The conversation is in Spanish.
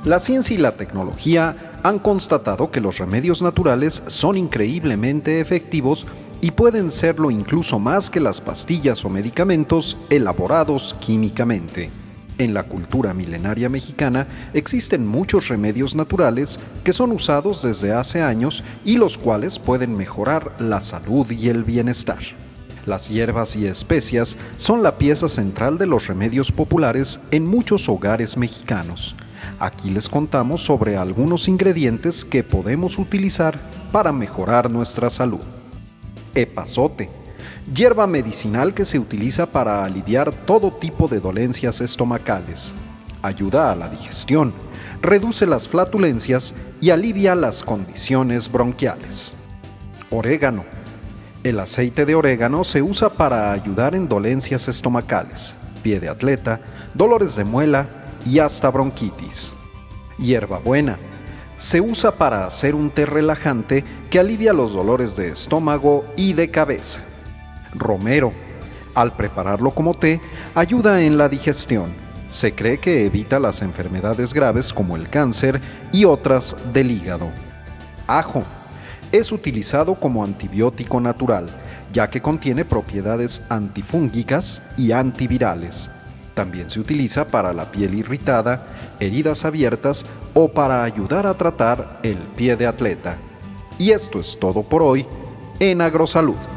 La ciencia y la tecnología han constatado que los remedios naturales son increíblemente efectivos y pueden serlo incluso más que las pastillas o medicamentos elaborados químicamente. En la cultura milenaria mexicana existen muchos remedios naturales que son usados desde hace años y los cuales pueden mejorar la salud y el bienestar. Las hierbas y especias son la pieza central de los remedios populares en muchos hogares mexicanos. Aquí les contamos sobre algunos ingredientes que podemos utilizar para mejorar nuestra salud. Epazote, hierba medicinal que se utiliza para aliviar todo tipo de dolencias estomacales. Ayuda a la digestión, reduce las flatulencias y alivia las condiciones bronquiales. Orégano. El aceite de orégano se usa para ayudar en dolencias estomacales, pie de atleta, dolores de muela y hasta bronquitis. Hierbabuena. Se usa para hacer un té relajante que alivia los dolores de estómago y de cabeza. Romero. Al prepararlo como té, ayuda en la digestión. Se cree que evita las enfermedades graves como el cáncer y otras del hígado. Ajo. Es utilizado como antibiótico natural, ya que contiene propiedades antifúngicas y antivirales. También se utiliza para la piel irritada, heridas abiertas o para ayudar a tratar el pie de atleta. Y esto es todo por hoy en Agrosalud.